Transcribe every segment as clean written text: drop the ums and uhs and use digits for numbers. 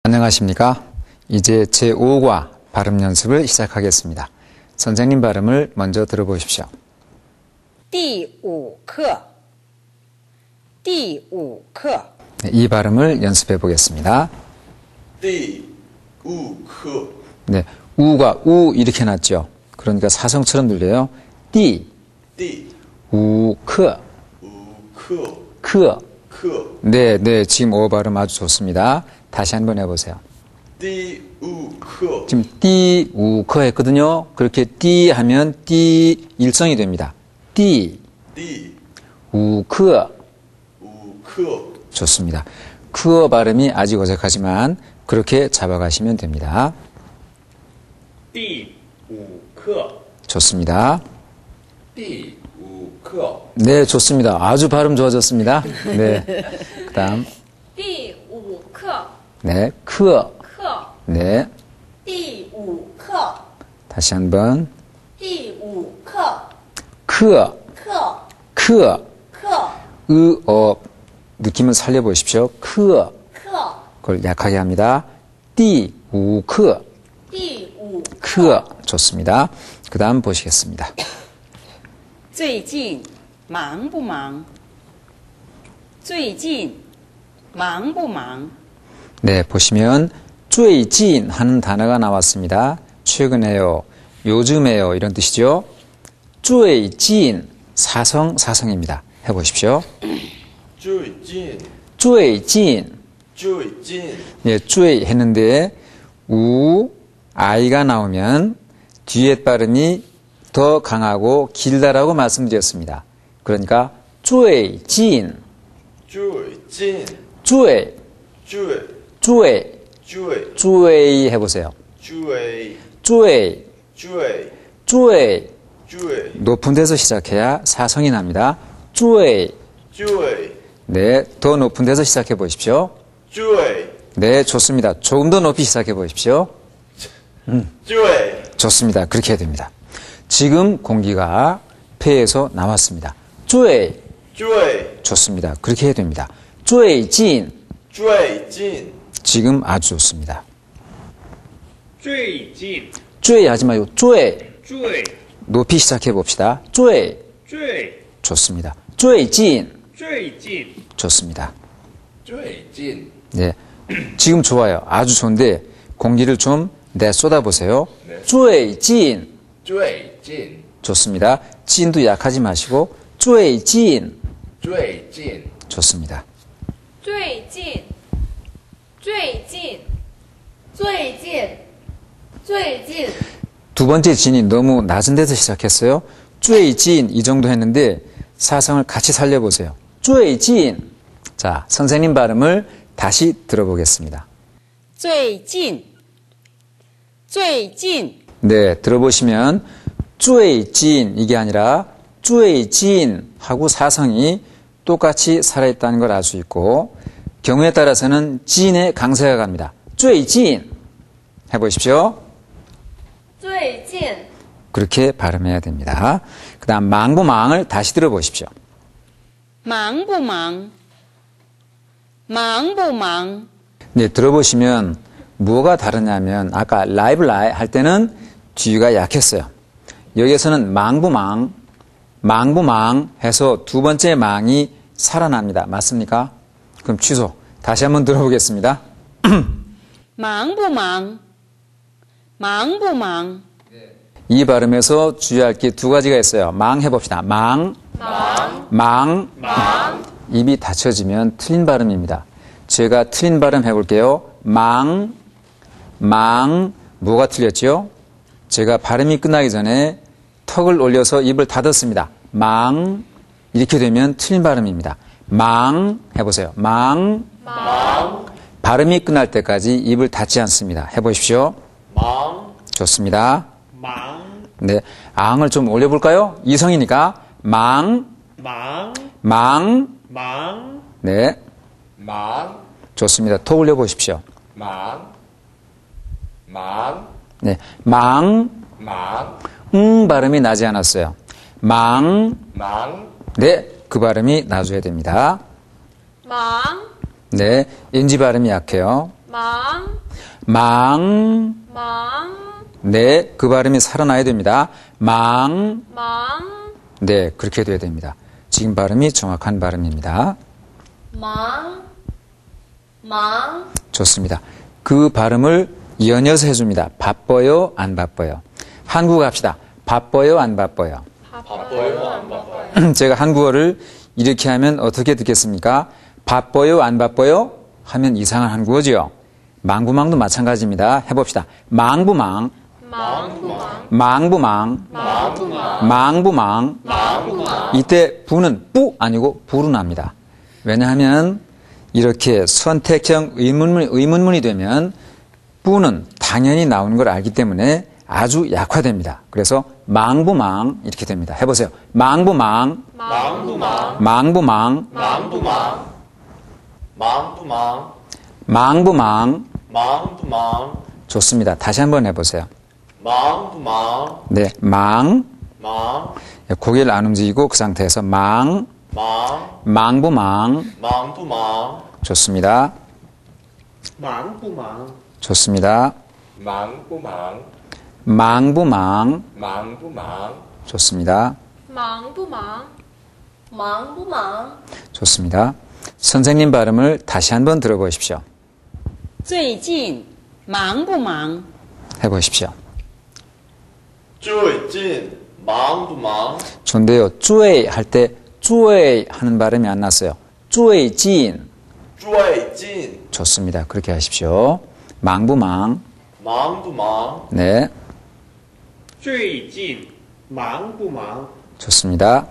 안녕하십니까? 이제 제5과 발음 연습을 시작하겠습니다. 선생님 발음을 먼저 들어보십시오. 第五课第五课 네, 이 발음을 연습해 보겠습니다. 第五课 네, 우가 우 이렇게 났죠. 그러니까 사성처럼 들려요. 第五课 크. 네, 네, 지금 오 발음 아주 좋습니다. 다시 한번 해보세요. 第五课 지금 띠, 우, 커 했거든요. 그렇게 띠 하면 띠 일성이 됩니다. 띠, 第 우, 커. 五课 좋습니다. 크어 발음이 아직 어색하지만 그렇게 잡아가시면 됩니다. 第五课 좋습니다. 第五课 네, 좋습니다. 아주 발음 좋아졌습니다. 네. 그 다음, 第五课 네, 크어. 课 네. 第五课 다시 한번, 第五课 크어. 课 크어. 课 으, 어, 느낌을 살려보십시오. 크어. 课 그걸 약하게 합니다. 띠, 우, 크어. 第五 크어. 좋습니다. 그 다음 보시겠습니다. 最近忙不忙最近忙不忙 네, 보시면 最近 하는 단어가 나왔습니다. 최근에요, 요즘에요 이런 뜻이죠. 最近 사성입니다. 해보십시오. 最近最近最近 네, 最 했는데 우, 아이가 나오면 뒤에 발음이 더 강하고 길다라고 말씀드렸습니다. 그러니까 最近最近最最最最最 해보세요. 最最最最最 높은 데서 시작해야 사성이 납니다. 最最 네, 더 높은 데서 시작해 보십시오. 最 네, 좋습니다. 조금 더 높이 시작해 보십시오. 最 좋습니다. 그렇게 해야 됩니다. 지금 공기가 폐에서 나왔습니다. 最最 좋습니다. 그렇게 해야 됩니다. 最近最近 지금 아주 좋습니다. 最近 쯔이 하지 말고 最最 높이 시작해 봅시다. 最最 좋습니다. 最近最近 좋습니다. 最近 네, 지금 좋아요. 아주 좋은데 공기를 좀 내쏟아보세요. 네. 最近最近 좋습니다. 찐도 약하지 마시고 最近最近 좋습니다. 最近最近最近最近 두 번째 진이 너무 낮은 데서 시작했어요. 最近이 정도 했는데 사성을 같이 살려보세요. 最近 자, 선생님 발음을 다시 들어보겠습니다. 最近最近 네, 들어보시면 最近 이게 아니라 最近 하고 사성이 똑같이 살아있다는 걸 알 수 있고 경우에 따라서는 진의 강세가 갑니다. 最近 해보십시오. 最近 그렇게 발음해야 됩니다. 그 다음 망부망을 다시 들어보십시오. 忙不忙忙不忙 네, 들어보시면 뭐가 다르냐면 아까 라이브 라이 할 때는 뒤가 약했어요. 여기에서는 망부망 해서 두 번째 망이 살아납니다. 맞습니까? 그럼 취소. 다시 한번 들어보겠습니다. 忙不忙忙不忙 이 발음에서 주의할 게 두 가지가 있어요. 망 해봅시다. 망. 입이 닫혀지면 틀린 발음입니다. 제가 틀린 발음 해볼게요. 망. 뭐가 틀렸죠? 제가 발음이 끝나기 전에 턱을 올려서 입을 닫았습니다. 망. 이렇게 되면 틀린 발음입니다. 망 해보세요. 망. 발음이 끝날 때까지 입을 닫지 않습니다. 해보십시오. 忙 좋습니다. 忙 네, 앙을 좀 올려볼까요? 이성이니까 망. 忙 네, 忙 좋습니다. 더 올려보십시오. 忙 네, 망. 忙 발음이 나지 않았어요. 망. 忙 네, 그 발음이 나줘야 됩니다. 忙 네, 인지 발음이 약해요. 忙 망. 忙 네, 그 발음이 살아나야 됩니다. 망. 忙 네, 그렇게 돼야 됩니다. 지금 발음이 정확한 발음입니다. 忙忙 좋습니다. 그 발음을 연이어서 해줍니다. 바빠요, 안 바빠요? 한국어 합시다. 바빠요, 안 바빠요? 바빠요, 안 바빠요? 제가 한국어를 이렇게 하면 어떻게 듣겠습니까? 바빠요, 안 바빠요? 하면 이상한 한국어지요. 망부망도 마찬가지입니다. 해봅시다. 망부망, 망부망 망부망, 망부망. 이때 부는 뿌 아니고 부로 납니다. 왜냐하면 이렇게 선택형 의문문이 되면 뿌는 당연히 나오는 걸 알기 때문에 아주 약화됩니다. 그래서 망부망 이렇게 됩니다. 해보세요. 망부망, 망부망, 망부망, 망부망, 망부망, 망부망. 망부망, 좋습니다. 다시 한번 해보세요. 망부망, 네, 망. 망, 고개를 안 움직이고 그 상태에서 망, 망, 망부망. 망부망, 좋습니다. 망부망, 좋습니다. 망부망, 망부망. 망부망, 좋습니다. 忙不忙忙不忙 좋습니다. 선생님 발음을 다시 한번 들어보십시오. 最近忙不忙 해보십시오. 最近忙不忙？ 좋은데요. 最 할 때 最 하는 발음이 안 났어요. 最近最近 좋습니다. 그렇게 하십시오. 망부망. 忙不忙？ 네, 最近忙不忙？ 좋습니다.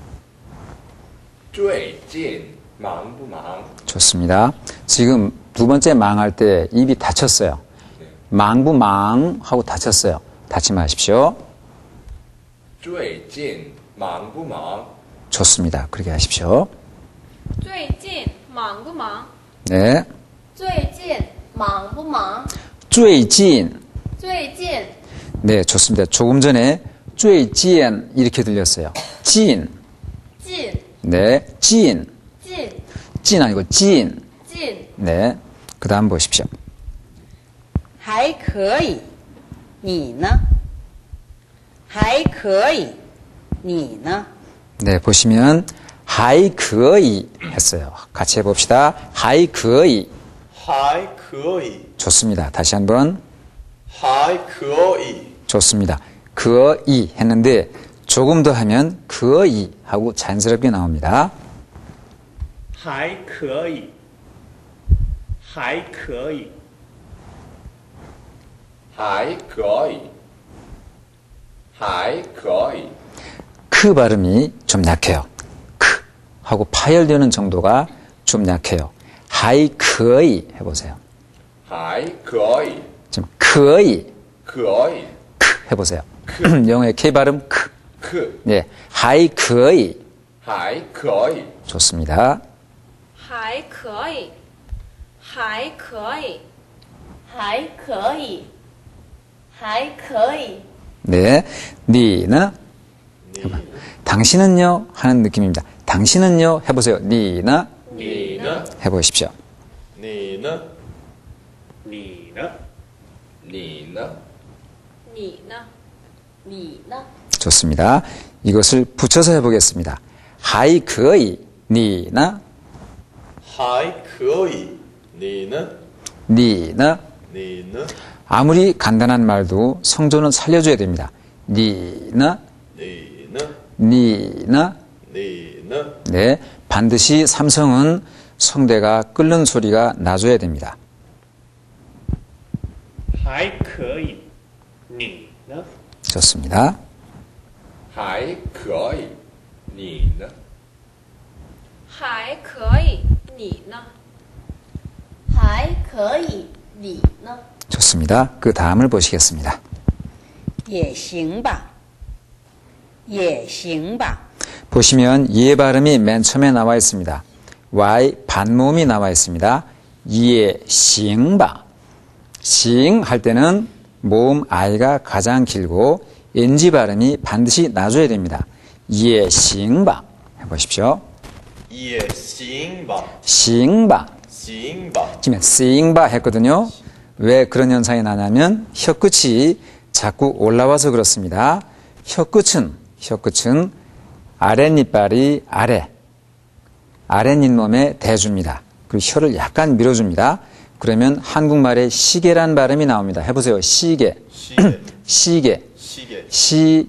最近忙不忙？ 좋습니다. 지금 두 번째 망할 때 입이 닫혔어요. 망부망 하고 닫혔어요. 닫지 마십시오. 最近忙不忙？ 좋습니다. 그렇게 하십시오. 最近忙不忙 네, 最近忙不忙最近最近 네, 좋습니다. 조금 전에 最近 이렇게 들렸어요. 近近 네, 近近 찐 아니고 近近 네, 그 다음 보십시오. 还可以你呢还可以你呢 네, 보시면 还可以 했어요. 같이 해봅시다. 还可以还可以， 좋습니다. 다시 한번 还可以， 좋습니다. 可以 했는데 조금 더 하면 可以 하고 자연스럽게 나옵니다. 还可以，还可以， 还可以，还可以， 크 발음이 좀 약해요. 크 하고 파열되는 정도가 좀 약해요. 还可以 해보세요. 还可以， 지금 可以可以， 크 해보세요. 영어의 K 발음 크. 可， 네, 还可以还可以， 좋습니다. 还可以还可以还可以还可以 네, 니는 당신은요 하는 느낌입니다. 당신은요 해보세요. 니는 你呢？ 해보십시오. 你呢？ 你呢？ 你呢？ 你呢你呢 좋습니다. 이것을 붙여서 해보겠습니다. 还可以 니는 还可以，你呢？ 니는 你呢？ 아무리 간단한 말도 성조는 살려줘야 됩니다. 니는 你呢？ 니는 你呢？ 네, 반드시 삼성은 성대가 끓는 소리가 나줘야 됩니다. 还可以，你呢？ 좋습니다. 还可以，你呢？ 还可以你呢还可以你呢 좋습니다. 그 다음을 보시겠습니다. 也行吧也行吧 보시면 예 발음이 맨 처음에 나와 있습니다. Y 반모음이 나와 있습니다. 예, 싱바. 싱 할 때는 모음 I가 가장 길고 NG 발음이 반드시 나줘야 됩니다. 예, 싱바. 해보십시오. 也行吧， 싱바. 싱바. 지금 싱바 했거든요. 왜 그런 현상이 나냐면 혀끝이 자꾸 올라와서 그렇습니다. 혀끝은 아랫니빨이 아랫잇몸에 대줍니다. 그리고 혀를 약간 밀어줍니다. 그러면 한국말에 시계란 발음이 나옵니다. 해보세요. 시계. 시계. 시계. 시.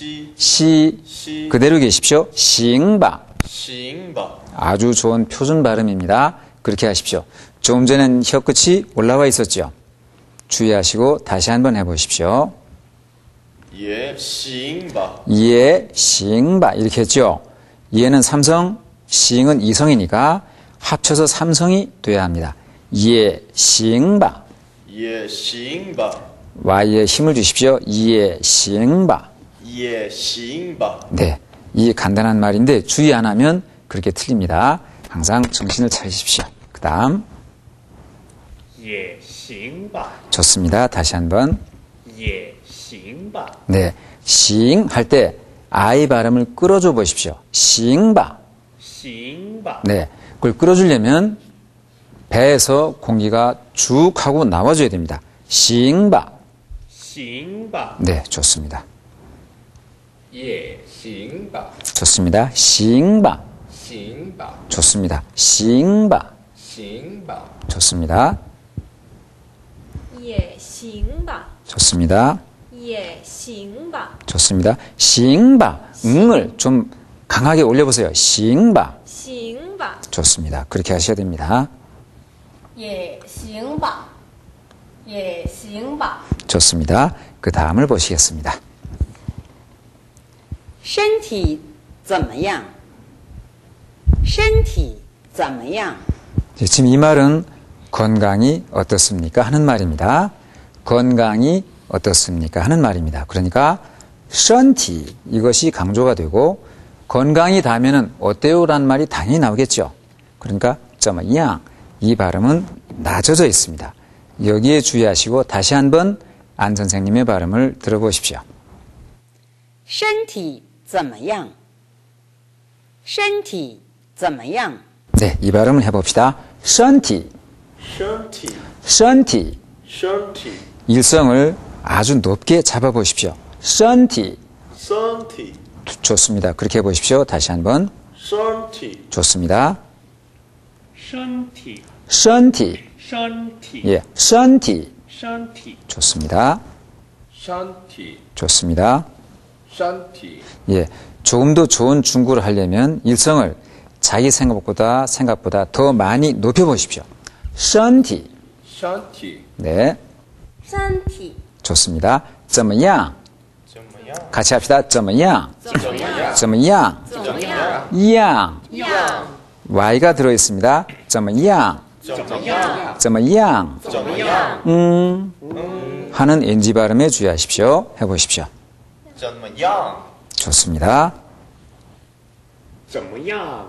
시. 그대로 계십시오. 싱바. 싱바. 아주 좋은 표준 발음입니다. 그렇게 하십시오. 조금 전엔 혀끝이 올라와 있었죠. 주의하시고 다시 한번 해보십시오. 예, 싱바. 예, 싱바 이렇게 했죠. 예는 삼성, 싱은 이성이니까 합쳐서 삼성이 돼야 합니다. 예, 싱바. 예, 싱바. Y에 힘을 주십시오. 예, 싱바. 예, 싱바. 네, 이 간단한 말인데 주의 안 하면 그렇게 틀립니다. 항상 정신을 차리십시오. 그 다음 也行吧， 좋습니다. 다시 한번 也行吧， 네, 싱 할 때 I 발음을 끌어줘 보십시오. 싱바. 行吧， 네, 그걸 끌어주려면 배에서 공기가 쭉 하고 나와줘야 됩니다. 싱바. 行吧， 네, 좋습니다. 也行吧， 좋습니다. 싱바. 行吧， 좋습니다. 싱바. 行吧， 좋습니다. 也行吧， 좋습니다. 也行吧， 좋습니다. 싱바. 응을 좀 강하게 올려보세요. 싱바. 行吧， 좋습니다. 그렇게 하셔야 됩니다. 也行吧，也行吧。 좋습니다. 그 다음을 보시겠습니다. 身体怎么样？身体怎么样？ 지금 이 말은 건강이 어떻습니까? 하는 말입니다. 건강이 어떻습니까? 하는 말입니다. 그러니까 身体 이것이 강조가 되고 건강이 닿으면 어때요? 라는 말이 당연히 나오겠죠. 그러니까 怎么样 이 발음은 낮아져 있습니다. 여기에 주의하시고 다시 한번 안 선생님의 발음을 들어보십시오. 身体怎么样？身体怎么样？ 네, 이 발음을 해봅시다. 身体, 션티. 身体. 션티. 일성을 아주 높게 잡아보십시오. 身体. 션티. 좋습니다. 그렇게 해보십시오. 다시 한번. 션티. 좋습니다. 身体， 身体. 身体， 예, 身体. 身体， 좋습니다. 身体， 좋습니다. 身体， 예, 조금 더 좋은 중국어를 하려면 일성을 자기 생각보다 더 많이 높여보십시오. 身体. 身体， 네, 身体 좋습니다. 怎么样? 怎么样? 같이 합시다. 怎么样? 怎么样？ 怎么样? 怎么样？ 样. 样 Y가 들어있습니다. 怎么样? 怎么样? 怎么样? 怎么样? 하는 NG 발음에 주의하십시오. 해보십시오. 怎么样? 좋습니다. 怎么样？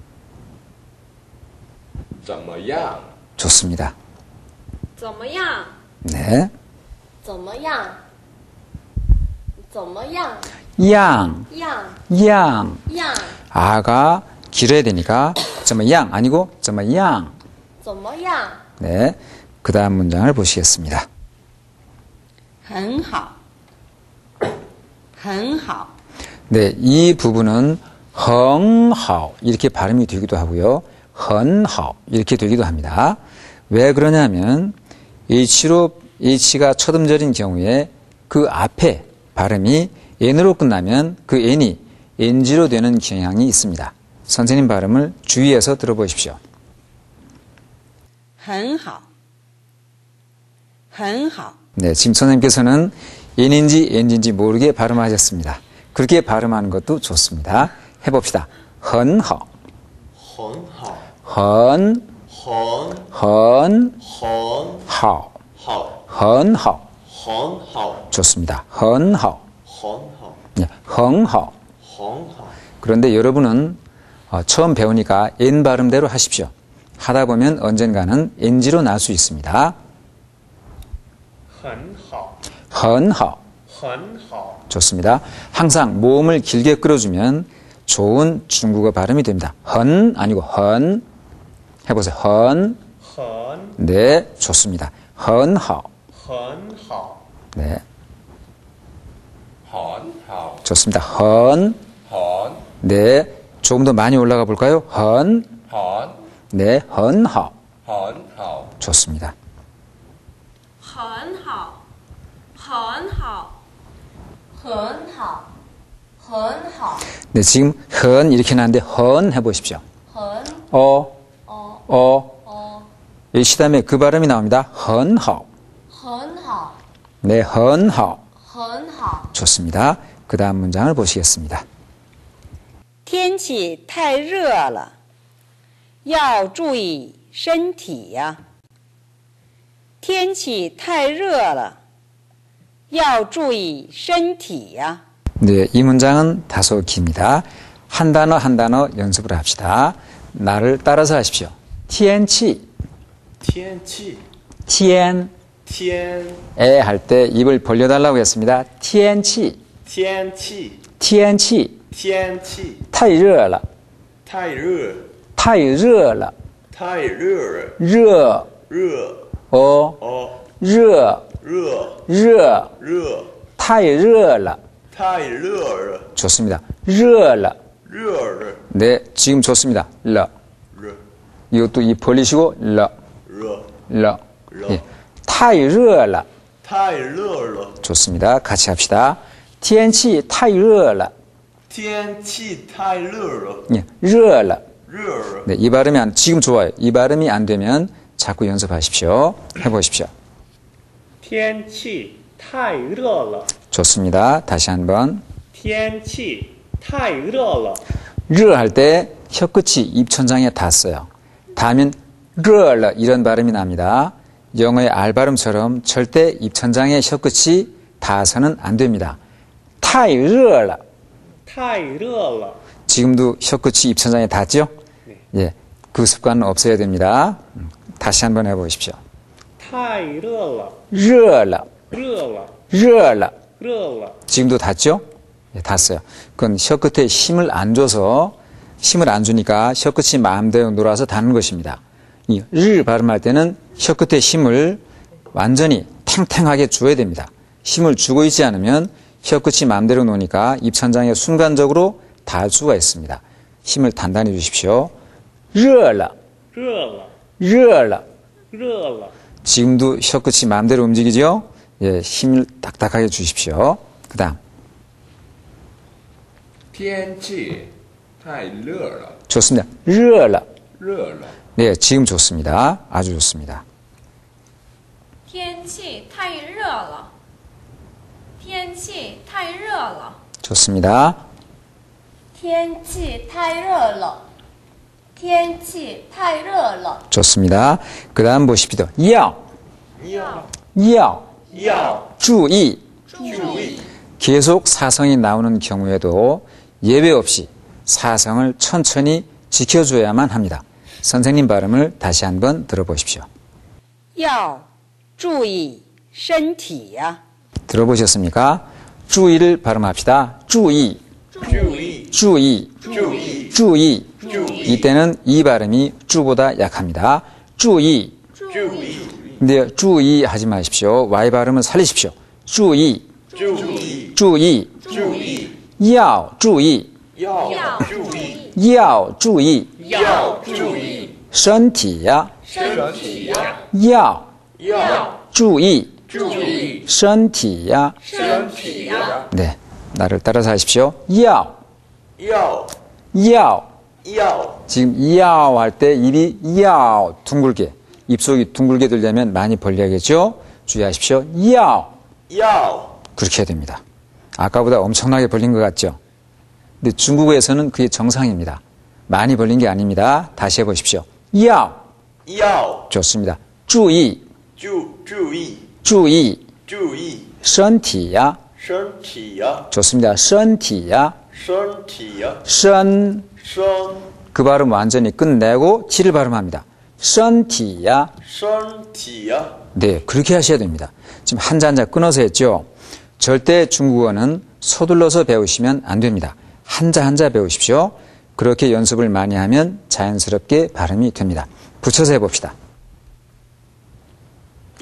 怎么样？ 좋습니다. 怎么样？ 네. 怎么样？怎么样？ 양, 样 양. 样 아가 길어야 되니까 怎么样 아니고 怎么样. 怎么样？ 네. 그 다음 문장을 보시겠습니다. 很好，很好， 네. 이 부분은 很好 이렇게 발음이 되기도 하고요. 很好 이렇게 되기도 합니다. 왜 그러냐면 H가 첫 음절인 경우에 그 앞에 발음이 N으로 끝나면 그 N이 NG로 되는 경향이 있습니다. 선생님 발음을 주의해서 들어보십시오. 很好，很好， 네, 지금 선생님께서는 N인지 N인지 모르게 발음하셨습니다. 그렇게 발음하는 것도 좋습니다. 해봅시다. 很好, 很好. 很, 很好, 好. 很好. 很好. 좋습니다. 很好. 很好. 네, 很好. 很好. 그런데 여러분은 처음 배우니까 N 발음대로 하십시오. 하다 보면 언젠가는 NG로 날 수 있습니다. 很好， 很好. 很好， 좋습니다. 항상 모음을 길게 끌어주면 좋은 중국어 발음이 됩니다. 헌 아니고 헌 해보세요. 헌, 很 네, 좋습니다. 很好. 很好 네, 很好 좋습니다. 很. 很 네, 조금 더 많이 올라가 볼까요? 很. 很 네, 很好. 很好 좋습니다. 很好，很好，很好，很好， 네, 지금 很 이렇게 나왔는데 很 해보십시오. 很 이 시다음에 그 발음이 나옵니다. 很好. 很好， 네, 很好. 很好。 좋습니다. 그 다음 문장을 보시겠습니다. 天气太热了，要注意身体呀。天气太热了，要注意身体呀。 네, 이 문장은 다소 깁니다. 한 단어 한 단어 연습을 합시다. 나를 따라서 하십시오. 天气, 天气天, 天 에 할 때 입을 벌려달라고 했습니다. 天气, 天气天气, 天气太热了, 太热太热了, 太热了热, 热热, 热热, 热太热了. 太热了 좋습니다. 热了. 热了 네, 지금 좋습니다. 了. 热 이것도 입 벌리시고 了, 热了. 热 예. 太热了. 太热了 좋습니다. 같이 합시다. 天气太热了. 天气太热了 예, 热了. 热了 네, 이 발음이 지금 좋아요. 이 발음이 안 되면 자꾸 연습하십시오. 해보십시오. 天气太热了， 좋습니다. 다시 한번. 天气太热了， 르 할 때 혀끝이 입천장에 닿았어요. 닿으면 르 이런 발음이 납니다. 영어의 R 발음처럼 절대 입천장에 혀끝이 닿아서는 안 됩니다. 太热了. 太热了， 지금도 혀끝이 입천장에 닿죠? 예, 그 습관은 없어야 됩니다. 다시 한번 해보십시오. 太热了， 热了, 热了， 热了. 热了， 지금도 닿죠? 예, 닿았어요. 그건 혀끝에 힘을 안 줘서 힘을 안 주니까 혀끝이 마음대로 놀아서 닿는 것입니다. 이 르 발음할 때는 혀끝에 힘을 완전히 탱탱하게 줘야 됩니다. 힘을 주고 있지 않으면 혀끝이 마음대로 노니까 입천장에 순간적으로 닿을 수가 있습니다. 힘을 단단히 주십시오. 热了, 热了， 热了. 热了， 지금도 혀끝이 마음대로 움직이죠? 예, 힘을 딱딱하게 주십시오. 그 다음. 天气太热了 좋습니다. 热了. 热了 네, 지금 좋습니다. 아주 좋습니다. 天气太热了，天气太热了， 좋습니다. 天气太热了，天气太热了。 좋습니다. 그 다음 보십시오. 要, 要要,注意. 注意 계속 사성이 나오는 경우에도 예외 없이 사성을 천천히 지켜줘야만 합니다. 선생님 발음을 다시 한번 들어보십시오. 要注意身体呀。 들어보셨습니까? 注意를 발음합시다. 注意, 注意注意, 注意注意. 注意 이때는 이 발음이 쭈보다 약합니다. 注意. 注意 근데 注意 하지 마십시오. Y 발음을 살리십시오. 注意, 注意注意, 注意要注意, 要注意要注意, 要注意身体呀, 身体呀要要注意, 注意身体呀. 身体呀 네, 나를 따라서 하십시오. 要, 要要. 要 지금 要 할 때 입이 要 둥글게, 입속이 둥글게 들려면 많이 벌려야겠죠? 주의하십시오. 要. 要 그렇게 해야 됩니다. 아까보다 엄청나게 벌린 것 같죠? 근데 중국어에서는 그게 정상입니다. 많이 벌린 게 아닙니다. 다시 해보십시오. 要. 要 좋습니다. 注意, 注意注意, 注意身体呀. 身体呀 좋습니다. 身体呀. 身体呀身, 身 그 발음 완전히 끝내고 T를 발음합니다. 身体呀. 身体呀 네, 그렇게 하셔야 됩니다. 지금 한자 한자 끊어서 했죠? 절대 중국어는 서둘러서 배우시면 안 됩니다. 한자 한자 배우십시오. 그렇게 연습을 많이 하면 자연스럽게 발음이 됩니다. 붙여서 해봅시다.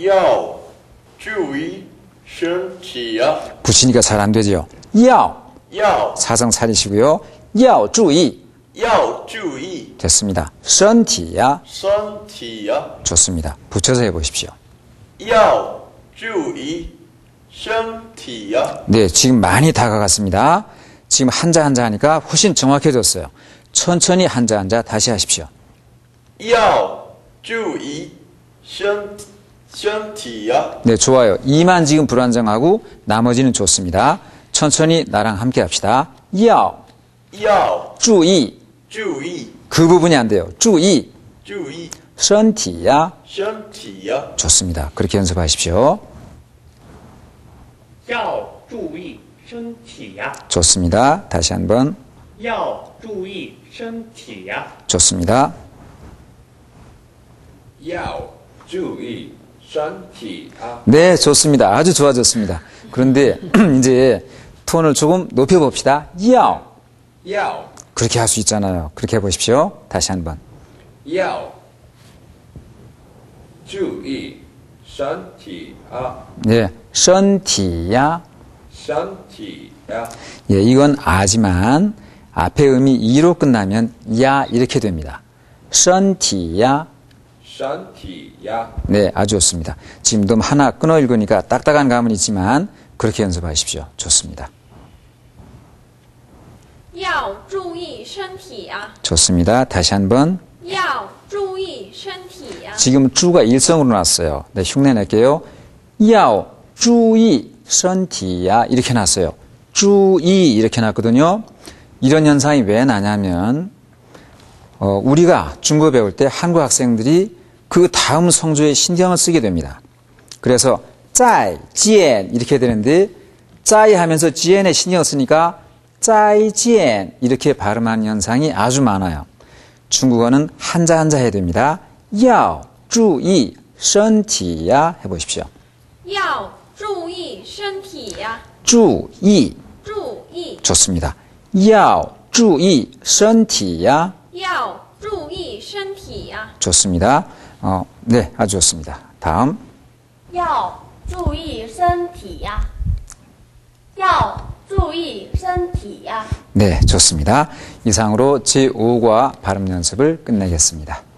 要注意身体呀、 붙이니까 잘 안 되지요. 要要 사성 차리시고요. 要注意要注意 됐습니다. 身体呀身体呀、 좋습니다. 붙여서 해보십시오. 要注意身体呀、 네, 지금 많이 다가갔습니다. 지금 한자 한자 하니까 훨씬 정확해졌어요. 천천히 한자 한자 다시 하십시오. 要注意身体呀、 네, 좋아요. 이만 지금 불안정하고 나머지는 좋습니다. 천천히 나랑 함께 합시다. 要要注意注意 그 부분이 안 돼요. 注意注意身体呀身体呀、 좋습니다. 그렇게 연습하십시오. 要注意身体呀！ 좋습니다. 다시 한번 要注意身体呀！ 좋습니다. 要注意身体啊！ 네, 좋습니다. 아주 좋아졌습니다. 그런데 이제 톤을 조금 높여봅시다. 要要 그렇게 할 수 있잖아요. 그렇게 해보십시오. 다시 한번. 要注意身体啊！ 네, 身体呀身体呀！ 예, 이건 아지만 앞에 음이 이로 끝나면 야 이렇게 됩니다. 身体呀身体呀！ 네, 아주 좋습니다. 지금 너무 하나 끊어 읽으니까 딱딱한 감은 있지만 그렇게 연습하십시오. 좋습니다. 要注意身体呀！ 좋습니다. 다시 한번. 要注意身体呀！ 지금 주가 일성으로 났어요. 네, 흉내 낼게요. 要注意身体呀 이렇게 났어요. 注意 이렇게 났거든요. 이런 현상이 왜 나냐면 우리가 중국어 배울 때 한국 학생들이 그 다음 성조에 신경을 쓰게 됩니다. 그래서 再见 이렇게 되는데 再 하면서 见에 신경을 쓰니까 再见 이렇게 발음하는 현상이 아주 많아요. 중국어는 한자 한자 해야 됩니다. 要注意身体呀 해보십시오. 要注意身体呀！ 注意注意 좋습니다. 要注意身体呀要注意身体呀！ 좋습니다. 네, 아주 좋습니다. 다음. 要注意身体呀！要注意身体呀！ 네, 좋습니다. 이상으로 제5과 발음 연습을 끝내겠습니다.